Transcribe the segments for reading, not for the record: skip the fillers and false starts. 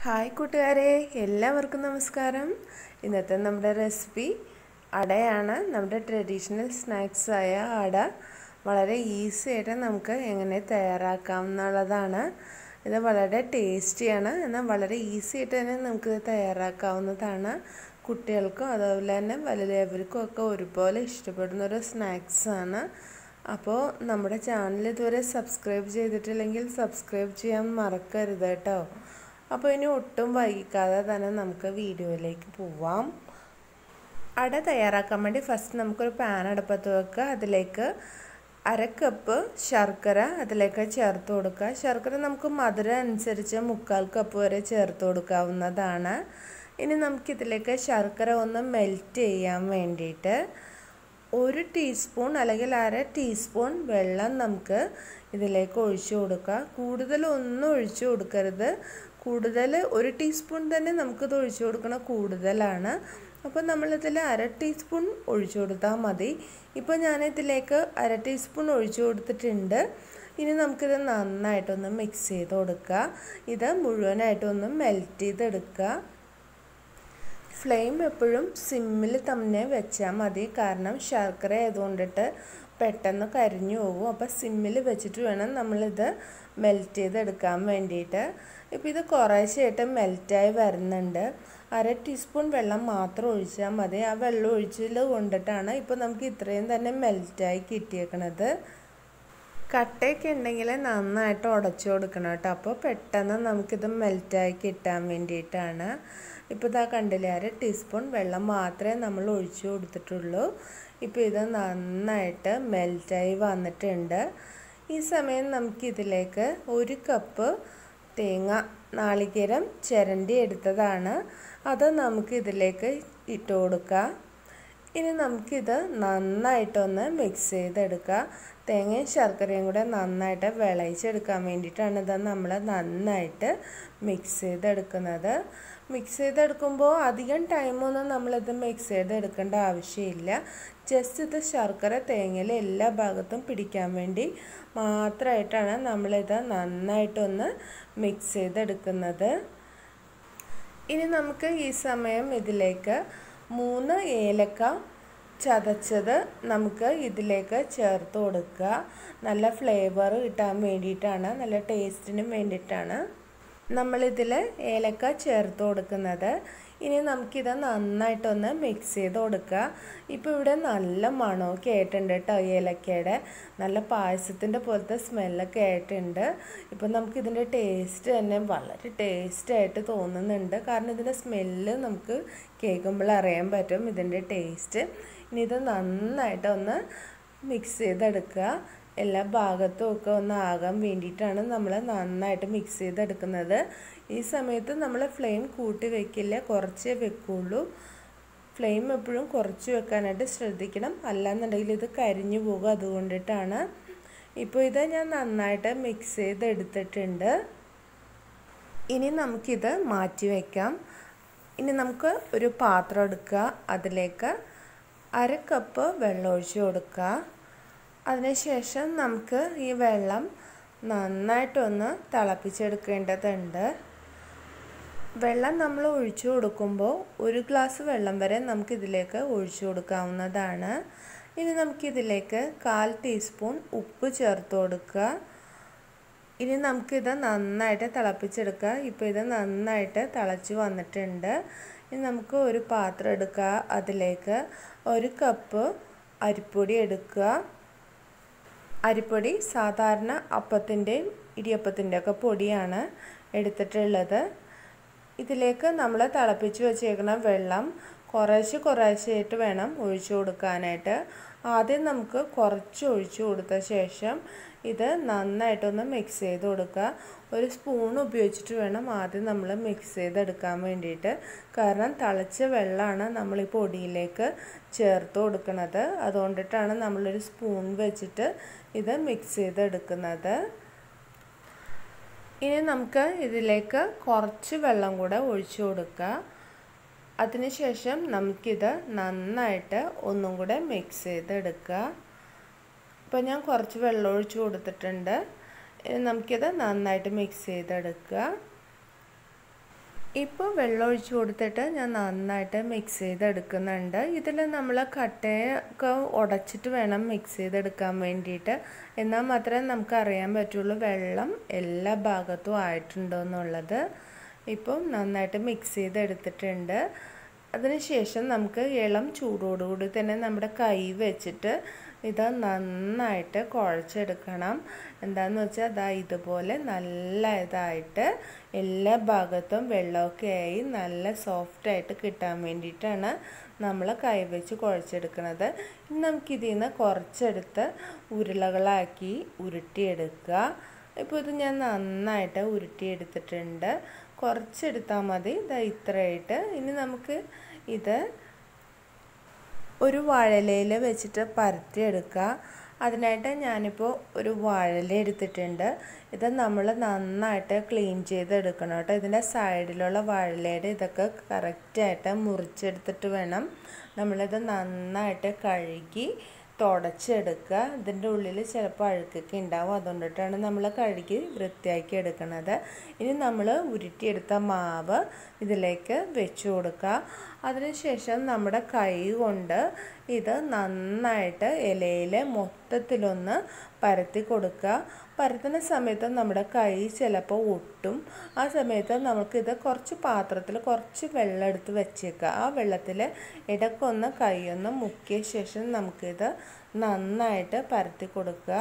Hi കൂട്ടുകാരെ, എല്ലാവർക്കും നമസ്കാരം. ഇന്നത്തെ നമ്മുടെ റെസിപ്പി അടയാണ്. നമ്മുടെ ട്രഡീഷണൽ സ്നാക്സായ അട വളരെ ഈസി ആയിട്ട് നമുക്ക് എങ്ങനെ തയ്യാറാക്കാം എന്നുള്ളതാണ്. ഇത് വളരെ ടേസ്റ്റിയാണ്, എന്നാൽ വളരെ ഈസി ആയിട്ട് തന്നെ നമുക്ക് തയ്യാറാക്കാവുന്നതാണ്. കുട്ടികൾക്കും അതുപോലെ തന്നെ വലിയവർക്കും ഒക്കെ ഒരുപോലെ ഇഷ്ടപ്പെടുന്ന ഒരു സ്നാക്സാണ്. അപ്പോൾ നമ്മുടെ ചാനൽ ഇതുവരെ സബ്സ്ക്രൈബ് ചെയ്തിട്ടില്ലെങ്കിൽ സബ്സ്ക്രൈബ് ചെയ്യാൻ മറക്കരുത് കേട്ടോ. അപ്പോൾ ഇനി ഒട്ടും വൈകിക്കാതെ തന്നെ നമുക്ക് വീഡിയോയിലേക്ക് പോവാം. അട തയ്യാറാക്കാൻ വേണ്ടി ഫസ്റ്റ് നമുക്കൊരു പാൻ അടുപ്പത്ത് വെക്കുക. അതിലേക്ക് 1/2 കപ്പ് ശർക്കര അതിലേക്ക് ചേർത്ത് കൊടുക്കുക. ശർക്കര നമുക്ക് മധുരം അനുസരിച്ച് 1/4 കപ്പ് വരെ ചേർത്ത് കൊടുക്കാവുന്നതാണ്. ഇനി നമുക്കിതിലേക്ക് ശർക്കര ഒന്ന് മെൽറ്റ് ചെയ്യാൻ വേണ്ടിയിട്ട് 1 ടീസ്പൂൺ അല്ലെങ്കിൽ 1/2 ടീസ്പൂൺ വെള്ളം നമുക്ക് ഇതിലേക്ക് ഒഴിച്ചു കൊടുക്കുക. കൂടുതലൊന്നും ഒഴിച്ചു കൊടുക്കരുത്. കൂടുതൽ 1 ടീസ്പൂൺ തന്നെ നമുക്കിത് ഒഴിച്ചു കൊടുക്കണം, കൂടുതലാണ്. അപ്പോൾ നമ്മളിതിൽ 1/2 ടീസ്പൂൺ ഒഴിച്ചു കൊടുത്താൽ മതി. ഇപ്പോൾ ഞാനിതിലേക്ക് 1/2 ടീസ്പൂൺ ഒഴിച്ചു കൊടുത്തിട്ടുണ്ട്. ഇനി നമുക്കിത് നന്നായിട്ടൊന്ന് മിക്സ് ചെയ്ത് കൊടുക്കുക. ഇത് മുഴുവനായിട്ടൊന്ന് മെൽറ്റ് ചെയ്തെടുക്കുക. ഫ്ലെയിം എപ്പോഴും സിമ്മിൽ തന്നെ വെച്ചാൽ മതി, കാരണം ശർക്കര ആയതുകൊണ്ടിട്ട് പെട്ടെന്ന് കരിഞ്ഞു പോകും. അപ്പോൾ സിമ്മിൽ വെച്ചിട്ട് വേണം നമ്മളിത് മെൽറ്റ് ചെയ്തെടുക്കാൻ വേണ്ടിയിട്ട്. ഇപ്പോൾ ഇത് കുറേശ്ശായിട്ട് മെൽറ്റായി വരുന്നുണ്ട്. 1/2 ടീസ്പൂൺ വെള്ളം മാത്രം ഒഴിച്ചാൽ മതി. ആ വെള്ളം ഒഴിച്ചതിൽ കൊണ്ടിട്ടാണ് ഇപ്പോൾ നമുക്ക് ഇത്രയും തന്നെ മെൽറ്റായി കിട്ടിയേക്കണത്. കട്ടയൊക്കെ ഉണ്ടെങ്കിൽ നന്നായിട്ട് ഉടച്ചു കൊടുക്കണം കേട്ടോ. അപ്പോൾ പെട്ടെന്ന് നമുക്കിത് മെൽറ്റായി കിട്ടാൻ വേണ്ടിയിട്ടാണ്. ഇപ്പോൾ ഇതാ കണ്ടില്ലേ, 1/2 ടീസ്പൂൺ വെള്ളം മാത്രമേ നമ്മൾ ഒഴിച്ചു കൊടുത്തിട്ടുള്ളൂ. ഇപ്പോൾ ഇത് നന്നായിട്ട് മെൽറ്റായി വന്നിട്ടുണ്ട്. ഈ സമയം നമുക്കിതിലേക്ക് 1 കപ്പ് നാളികേരം ചിരണ്ടി എടുത്തതാണ്, അത് നമുക്കിതിലേക്ക് ഇട്ട് കൊടുക്കുക. ഇനി നമുക്കിത് നന്നായിട്ടൊന്ന് മിക്സ് ചെയ്തെടുക്കുക. തേങ്ങയും ശർക്കരയും കൂടെ നന്നായിട്ട് വിളയിച്ചെടുക്കാൻ വേണ്ടിയിട്ടാണ് ഇത് നമ്മൾ നന്നായിട്ട് മിക്സ് ചെയ്തെടുക്കുന്നത്. മിക്സ് ചെയ്തെടുക്കുമ്പോൾ അധികം ടൈമൊന്നും നമ്മളിത് മിക്സ് ചെയ്തെടുക്കേണ്ട ആവശ്യമില്ല. ജസ്റ്റ് ഇത് ശർക്കര തേങ്ങയിൽ എല്ലാ ഭാഗത്തും പിടിക്കാൻ വേണ്ടി മാത്രമായിട്ടാണ് നമ്മളിത് നന്നായിട്ടൊന്ന് മിക്സ് ചെയ്തെടുക്കുന്നത്. ഇനി നമുക്ക് ഈ സമയം ഇതിലേക്ക് 3 ഏലക്ക ചതച്ചത് നമുക്ക് ഇതിലേക്ക് ചേർത്ത് കൊടുക്കുക. നല്ല ഫ്ലേവർ കിട്ടാൻ വേണ്ടിയിട്ടാണ്, നല്ല ടേസ്റ്റിനും വേണ്ടിയിട്ടാണ് നമ്മളിതിൽ ഏലക്ക ചേർത്ത് കൊടുക്കുന്നത്. ഇനി നമുക്കിത് നന്നായിട്ടൊന്ന് മിക്സ് ചെയ്ത് കൊടുക്കുക. ഇപ്പോൾ ഇവിടെ നല്ല മണമൊക്കെ ആയിട്ടുണ്ട് കേട്ടോ, ഏലക്കയുടെ നല്ല പായസത്തിൻ്റെ പോലത്തെ സ്മെല്ലൊക്കെ ആയിട്ടുണ്ട്. ഇപ്പോൾ നമുക്കിതിൻ്റെ ടേസ്റ്റ് തന്നെ വളരെ ടേസ്റ്റായിട്ട് തോന്നുന്നുണ്ട്, കാരണം ഇതിൻ്റെ സ്മെല്ല് നമുക്ക് കേൾക്കുമ്പോൾ അറിയാൻ പറ്റും ഇതിൻ്റെ ടേസ്റ്റ്. ഇനി ഇത് നന്നായിട്ടൊന്ന് മിക്സ് ചെയ്തെടുക്കുക. എല്ലാ ഭാഗത്തും ഒക്കെ ഒന്ന് ആകാൻ വേണ്ടിയിട്ടാണ് നമ്മൾ നന്നായിട്ട് മിക്സ് ചെയ്തെടുക്കുന്നത്. ഈ സമയത്ത് നമ്മൾ ഫ്ലെയിം കൂട്ടി വെക്കില്ല, കുറച്ചേ വെക്കുള്ളൂ. ഫ്ലെയിം എപ്പോഴും കുറച്ച് വെക്കാനായിട്ട് ശ്രദ്ധിക്കണം, അല്ലാന്നുണ്ടെങ്കിൽ ഇത് കരിഞ്ഞു പോകും. അതുകൊണ്ടിട്ടാണ്. ഇപ്പോൾ ഇത് ഞാൻ നന്നായിട്ട് മിക്സ് ചെയ്തെടുത്തിട്ടുണ്ട്. ഇനി നമുക്കിത് മാറ്റി വയ്ക്കാം. ഇനി നമുക്ക് ഒരു പാത്രം എടുക്കുക. അതിലേക്ക് 1/2 കപ്പ് വെള്ളം ഒഴിച്ച് കൊടുക്കുക. അതിനുശേഷം നമുക്ക് ഈ വെള്ളം നന്നായിട്ടൊന്ന് തിളപ്പിച്ചെടുക്കേണ്ടതുണ്ട്. വെള്ളം നമ്മൾ ഒഴിച്ചു കൊടുക്കുമ്പോൾ 1 ഗ്ലാസ് വെള്ളം വരെ നമുക്കിതിലേക്ക് ഒഴിച്ചു കൊടുക്കാവുന്നതാണ്. ഇനി നമുക്കിതിലേക്ക് 1/4 ടീസ്പൂൺ ഉപ്പ് ചേർത്ത് കൊടുക്കുക. ഇനി നമുക്കിത് നന്നായിട്ട് തിളപ്പിച്ചെടുക്കുക. ഇപ്പോൾ ഇത് നന്നായിട്ട് തിളച്ച് വന്നിട്ടുണ്ട്. ഇനി നമുക്ക് ഒരു പാത്രം എടുക്കുക. അതിലേക്ക് 1 കപ്പ് അരിപ്പൊടി എടുക്കുക. അരിപ്പൊടി സാധാരണ അപ്പത്തിൻ്റെയും ഇടിയപ്പത്തിൻ്റെയൊക്കെ പൊടിയാണ് എടുത്തിട്ടുള്ളത്. ഇതിലേക്ക് നമ്മൾ തിളപ്പിച്ച് വെച്ചേക്കുന്ന വെള്ളം കുറേശ്ശെയായിട്ട് വേണം ഒഴിച്ചു കൊടുക്കാനായിട്ട്. ആദ്യം നമുക്ക് കുറച്ച് ഒഴിച്ചു കൊടുത്ത ശേഷം ഇത് നന്നായിട്ടൊന്ന് മിക്സ് ചെയ്ത് കൊടുക്കുക. ഒരു സ്പൂൺ ഉപയോഗിച്ചിട്ട് വേണം ആദ്യം നമ്മൾ മിക്സ് ചെയ്തെടുക്കാൻ വേണ്ടിയിട്ട്, കാരണം തിളച്ച വെള്ളമാണ് നമ്മൾ ഈ പൊടിയിലേക്ക് ചേർത്ത് കൊടുക്കുന്നത്. അതുകൊണ്ടിട്ടാണ് നമ്മളൊരു സ്പൂൺ വെച്ചിട്ട് ഇത് മിക്സ് ചെയ്തെടുക്കുന്നത്. ഇനി നമുക്ക് ഇതിലേക്ക് കുറച്ച് വെള്ളം കൂടെ ഒഴിച്ചു കൊടുക്കുക. അതിനുശേഷം നമുക്കിത് നന്നായിട്ട് ഒന്നും കൂടെ മിക്സ് ചെയ്തെടുക്കുക. ഇപ്പോൾ ഞാൻ കുറച്ച് വെള്ളം ഒഴിച്ച് കൊടുത്തിട്ടുണ്ട്. നമുക്കിത് നന്നായിട്ട് മിക്സ് ചെയ്തെടുക്കുക. ഇപ്പോൾ വെള്ളം ഒഴിച്ച് കൊടുത്തിട്ട് ഞാൻ നന്നായിട്ട് മിക്സ് ചെയ്തെടുക്കുന്നുണ്ട്. ഇതിൽ നമ്മൾ കട്ടയൊക്കെ ഉടച്ചിട്ട് വേണം മിക്സ് ചെയ്തെടുക്കാൻ വേണ്ടിയിട്ട്. എന്നാൽ മാത്രമേ നമുക്ക് അറിയാൻ പറ്റുള്ളൂ വെള്ളം എല്ലാ ഭാഗത്തും ആയിട്ടുണ്ടോ എന്നുള്ളത്. ഇപ്പം നന്നായിട്ട് മിക്സ് ചെയ്തെടുത്തിട്ടുണ്ട്. അതിനുശേഷം നമുക്ക് ഇളം ചൂടോടുകൂടി തന്നെ നമ്മുടെ കൈ വെച്ചിട്ട് ഇത് നന്നായിട്ട് കുഴച്ചെടുക്കണം. എന്താണെന്ന് വെച്ചാൽ അതാ ഇതുപോലെ നല്ല ഇതായിട്ട് എല്ലാ ഭാഗത്തും വെള്ളമൊക്കെ ആയി നല്ല സോഫ്റ്റായിട്ട് കിട്ടാൻ വേണ്ടിയിട്ടാണ് നമ്മൾ കൈ വെച്ച് കുഴച്ചെടുക്കുന്നത്. ഇനി നമുക്കിതിൽ നിന്ന് കുറച്ചെടുത്ത് ഉരുളകളാക്കി ഉരുട്ടിയെടുക്കുക. ഇപ്പോൾ ഇത് ഞാൻ നന്നായിട്ട് ഉരുട്ടിയെടുത്തിട്ടുണ്ട്. കുറച്ചെടുത്താൽ മതി, ഇതാ ഇത്രയായിട്ട്. ഇനി നമുക്ക് ഇത് ഒരു വാഴയിലയിൽ വെച്ചിട്ട് പരത്തിയെടുക്കുക. അതിനായിട്ട് ഞാനിപ്പോൾ ഒരു വാഴയില എടുത്തിട്ടുണ്ട്. ഇത് നമ്മൾ നന്നായിട്ട് ക്ലീൻ ചെയ്തെടുക്കണം കേട്ടോ. ഇതിൻ്റെ സൈഡിലുള്ള വാഴയിലയുടെ ഇതൊക്കെ കറക്റ്റായിട്ട് മുറിച്ചെടുത്തിട്ട് വേണം നമ്മളിത് നന്നായിട്ട് കഴുകി തുടച്ചെടുക്കുക. ഇതിൻ്റെ ഉള്ളിൽ ചിലപ്പോൾ അഴുക്കൊക്കെ ഉണ്ടാവും, അതുകൊണ്ടിട്ടാണ് നമ്മൾ കഴുകി വൃത്തിയാക്കി എടുക്കുന്നത്. ഇനി നമ്മൾ ഉരുട്ടിയെടുത്ത മാവ് ഇതിലേക്ക് വെച്ച് കൊടുക്കുക. അതിനുശേഷം നമ്മുടെ കൈ കൊണ്ട് ഇത് നന്നായിട്ട് ഇലയിൽ മൊത്തത്തിലൊന്ന് പരത്തി കൊടുക്കുക. പരത്തുന്ന സമയത്ത് നമ്മുടെ കൈ ചിലപ്പോൾ ഒട്ടും. ആ സമയത്ത് നമുക്കിത് കുറച്ച് പാത്രത്തിൽ കുറച്ച് വെള്ളം എടുത്ത് വെച്ചേക്കുക. ആ വെള്ളത്തിൽ ഇടയ്ക്കൊന്ന് കൈയൊന്ന് മുക്കിയ ശേഷം നമുക്കിത് നന്നായിട്ട് പരത്തി കൊടുക്കുക.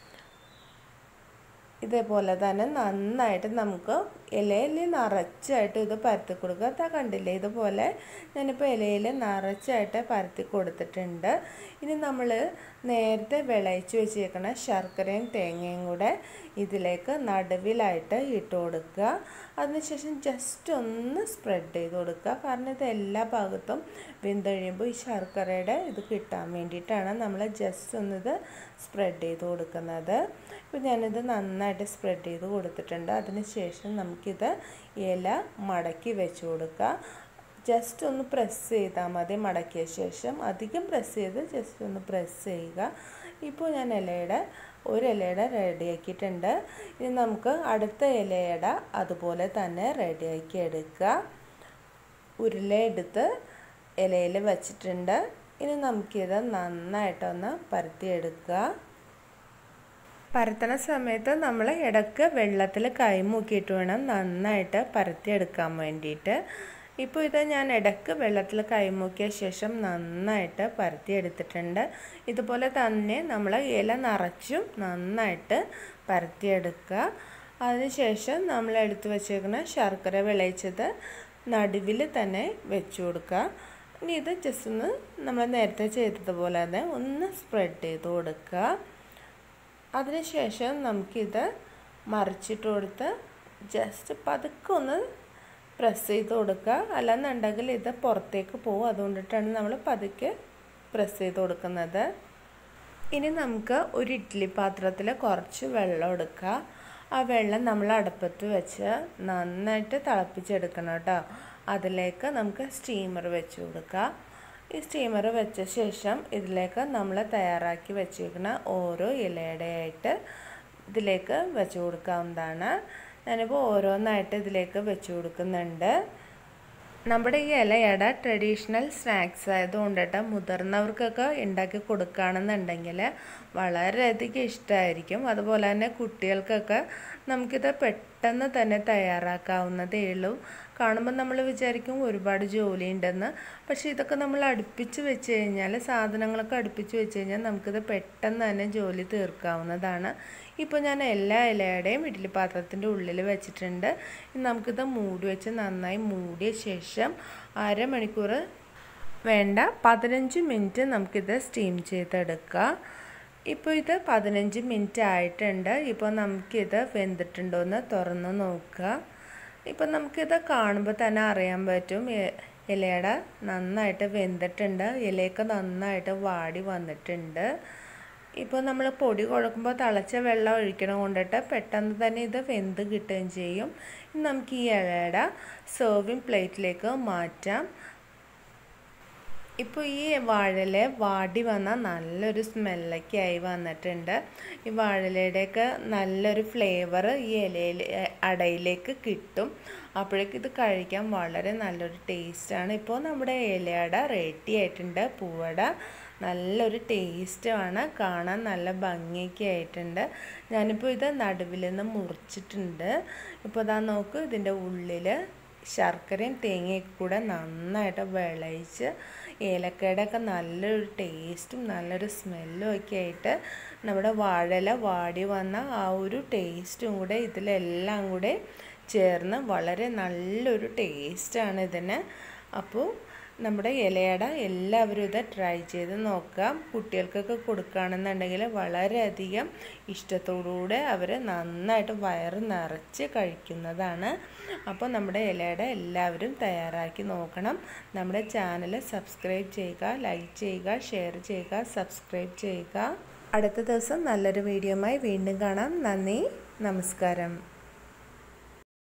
ഇതേപോലെ തന്നെ നന്നായിട്ട് നമുക്ക് ഇലയിൽ നിറച്ചായിട്ട് ഇത് പരത്തി കൊടുക്കുക. അതാ കണ്ടില്ലേ, ഇതുപോലെ ഞാനിപ്പോൾ ഇലയിൽ നിറച്ചായിട്ട് പരത്തി കൊടുത്തിട്ടുണ്ട്. ഇനി നമ്മൾ നേരത്തെ വിളയിച്ച് വെച്ചേക്കണ ശർക്കരയും തേങ്ങയും കൂടെ ഇതിലേക്ക് നടുവിലായിട്ട് ഇട്ട് കൊടുക്കുക. അതിനുശേഷം ജസ്റ്റ് ഒന്ന് സ്പ്രെഡ് ചെയ്ത് കൊടുക്കുക. കാരണം ഇത് എല്ലാ ഭാഗത്തും വെന്ത് കഴിയുമ്പോൾ ഈ ശർക്കരയുടെ ഇത് കിട്ടാൻ വേണ്ടിയിട്ടാണ് നമ്മൾ ജസ്റ്റ് ഒന്നിത് സ്പ്രെഡ് ചെയ്ത് കൊടുക്കുന്നത്. ഇപ്പോൾ ഞാനിത് നന്നായിട്ട് സ്പ്രെഡ് ചെയ്ത് കൊടുത്തിട്ടുണ്ട്. അതിനുശേഷം നമുക്കിത് ഇല മടക്കി വെച്ച് കൊടുക്കുക. ജസ്റ്റ് ഒന്ന് പ്രസ് ചെയ്താൽ മതി. മടക്കിയ ശേഷം അധികം പ്രസ് ചെയ്ത് ജസ്റ്റ് ഒന്ന് പ്രസ് ചെയ്യുക. ഇപ്പോൾ ഞാൻ ഒരു ഇലയുടെ റെഡിയാക്കിയിട്ടുണ്ട്. ഇനി നമുക്ക് അടുത്ത ഇലയുടെ അതുപോലെ തന്നെ റെഡിയാക്കി എടുക്കുക. ഉരുള എടുത്ത് ഇലയിൽ വച്ചിട്ടുണ്ട്. ഇനി നമുക്കിത് നന്നായിട്ടൊന്ന് പരത്തിയെടുക്കുക. പരത്തണ സമയത്ത് നമ്മൾ ഇടയ്ക്ക് വെള്ളത്തിൽ കൈ മുക്കിയിട്ട് വേണം നന്നായിട്ട് പരത്തിയെടുക്കാൻ വേണ്ടിയിട്ട്. ഇപ്പോൾ ഇത് ഞാൻ ഇടയ്ക്ക് വെള്ളത്തിൽ കൈ മുക്കിയ ശേഷം നന്നായിട്ട് പരത്തിയെടുത്തിട്ടുണ്ട്. ഇതുപോലെ തന്നെ നമ്മൾ ഇല നിറച്ചും നന്നായിട്ട് പരത്തിയെടുക്കുക. അതിനുശേഷം നമ്മൾ എടുത്ത് വെച്ചേക്കുന്ന ശർക്കര വിളയിച്ചത് നടുവിൽ തന്നെ വെച്ച് കൊടുക്കുക. ഇനി ഇത് ജസ്റ്റ് ഒന്ന് നമ്മൾ നേരത്തെ ചെയ്തതുപോലെ തന്നെ ഒന്ന് സ്പ്രെഡ് ചെയ്ത് കൊടുക്കുക. അതിനുശേഷം നമുക്കിത് മറിച്ചിട്ട് കൊടുത്ത് ജസ്റ്റ് പതുക്കെ ഒന്ന് പ്രസ് ചെയ്ത് കൊടുക്കുക. അല്ലെന്നുണ്ടെങ്കിൽ ഇത് പുറത്തേക്ക് പോകും, അതുകൊണ്ടിട്ടാണ് നമ്മൾ പതുക്കെ പ്രസ് ചെയ്ത് കൊടുക്കുന്നത്. ഇനി നമുക്ക് ഒരു ഇഡ്ഡലി പാത്രത്തിൽ കുറച്ച് വെള്ളം എടുക്കുക. ആ വെള്ളം നമ്മൾ അടുപ്പത്ത് വെച്ച് നന്നായിട്ട് തിളപ്പിച്ചെടുക്കണം കേട്ടോ. അതിലേക്ക് നമുക്ക് സ്റ്റീമർ വെച്ച് കൊടുക്കുക. ഈ സ്റ്റീമർ വെച്ച ശേഷം ഇതിലേക്ക് നമ്മൾ തയ്യാറാക്കി വെച്ചിരിക്കുന്ന ഓരോ ഇലയുടെയായിട്ട് ഇതിലേക്ക് വെച്ച് കൊടുക്കാവുന്നതാണ്. ഞാനിപ്പോൾ ഓരോന്നായിട്ട് ഇതിലേക്ക് വെച്ച് കൊടുക്കുന്നുണ്ട്. നമ്മുടെ ഈ ഇലയട ട്രഡീഷണൽ സ്നാക്സ് ആയതുകൊണ്ടിട്ട് മുതിർന്നവർക്കൊക്കെ ഉണ്ടാക്കി കൊടുക്കുകയാണെന്നുണ്ടെങ്കിൽ വളരെയധികം ഇഷ്ടമായിരിക്കും. അതുപോലെ തന്നെ കുട്ടികൾക്കൊക്കെ നമുക്കിത് പെട്ടെന്ന് തന്നെ തയ്യാറാക്കാവുന്നതേ ഉള്ളൂ. കാണുമ്പോൾ നമ്മൾ വിചാരിക്കും ഒരുപാട് ജോലി ഉണ്ടെന്ന്. പക്ഷേ ഇതൊക്കെ നമ്മൾ അടുപ്പിച്ച് വെച്ച് കഴിഞ്ഞാൽ, സാധനങ്ങളൊക്കെ അടുപ്പിച്ച് വെച്ച് കഴിഞ്ഞാൽ നമുക്കിത് പെട്ടെന്ന് തന്നെ ജോലി തീർക്കാവുന്നതാണ്. ഇപ്പോൾ ഞാൻ എല്ലാ ഇലയുടെയും ഇഡ്ഡലി പാത്രത്തിൻ്റെ ഉള്ളിൽ വെച്ചിട്ടുണ്ട്. നമുക്കിത് മൂടി വെച്ച് നന്നായി മൂടിയ ശേഷം അരമണിക്കൂർ വേണ്ട 15 മിനിറ്റ് നമുക്കിത് സ്റ്റീം ചെയ്തെടുക്കാം. ഇപ്പോൾ ഇത് 15 മിനിറ്റ് ആയിട്ടുണ്ട്. ഇപ്പോൾ നമുക്കിത് വെന്തിട്ടുണ്ടോ എന്ന് തുറന്ന് നോക്കുക. ഇപ്പോൾ നമുക്കിത് കാണുമ്പോൾ തന്നെ അറിയാൻ പറ്റും ഇലയുടെ നന്നായിട്ട് വെന്തിട്ടുണ്ട്. ഇലയൊക്കെ നന്നായിട്ട് വാടി വന്നിട്ടുണ്ട്. ഇപ്പോൾ നമ്മൾ പൊടി കുഴക്കുമ്പോൾ തിളച്ച വെള്ളം ഒഴിക്കണം കൊണ്ടിട്ട് പെട്ടെന്ന് തന്നെ ഇത് വെന്ത് കിട്ടുകയും ചെയ്യും. നമുക്ക് ഈ ഇലയുടെ സെർവിങ് പ്ലേറ്റിലേക്ക് മാറ്റാം. ഇപ്പോൾ ഈ വാഴയില വാടി വന്നാൽ നല്ലൊരു സ്മെല്ലൊക്കെ ആയി വന്നിട്ടുണ്ട്. ഈ വാഴയിലയുടെയൊക്കെ നല്ലൊരു ഫ്ലേവർ ഈ ഇലയിൽ അടയിലേക്ക് കിട്ടും. അപ്പോഴേക്കും ഇത് കഴിക്കാൻ വളരെ നല്ലൊരു ടേസ്റ്റാണ്. ഇപ്പോൾ നമ്മുടെ ഇലയട റെഡി ആയിട്ടുണ്ട്. പൂവട നല്ലൊരു ടേസ്റ്റുമാണ്, കാണാൻ നല്ല ഭംഗിയൊക്കെ ആയിട്ടുണ്ട്. ഞാനിപ്പോൾ ഇത് നടുവിൽ നിന്ന് മുറിച്ചിട്ടുണ്ട്. ഇപ്പോൾ ഇതാ നോക്കൂ, ഇതിൻ്റെ ഉള്ളിൽ ശർക്കരയും തേങ്ങയൊക്കെ കൂടെ നന്നായിട്ട് വിളയിച്ച് ഏലക്കയുടെ ഒക്കെ നല്ലൊരു ടേസ്റ്റും നല്ലൊരു സ്മെല്ലും ഒക്കെ ആയിട്ട് നമ്മുടെ വാഴയില വാടി വന്ന ആ ഒരു ടേസ്റ്റും കൂടെ ഇതിലെല്ലാം കൂടെ ചേർന്ന് വളരെ നല്ലൊരു ടേസ്റ്റാണ് ഇതിന്. അപ്പോൾ നമ്മുടെ ഇലയട എല്ലാവരും ഇത് ട്രൈ ചെയ്ത് നോക്കാം. കുട്ടികൾക്കൊക്കെ കൊടുക്കുകയാണെന്നുണ്ടെങ്കിൽ വളരെയധികം ഇഷ്ടത്തോടുകൂടെ അവർ നന്നായിട്ട് വയറ് നിറച്ച് കഴിക്കുന്നതാണ്. അപ്പോൾ നമ്മുടെ ഇലയട എല്ലാവരും തയ്യാറാക്കി നോക്കണം. നമ്മുടെ ചാനൽ സബ്സ്ക്രൈബ് ചെയ്യുക, ലൈക്ക് ചെയ്യുക, ഷെയർ ചെയ്യുക, സബ്സ്ക്രൈബ് ചെയ്യുക. അടുത്ത ദിവസം നല്ലൊരു വീഡിയോയുമായി വീണ്ടും കാണാം. നന്ദി, നമസ്കാരം.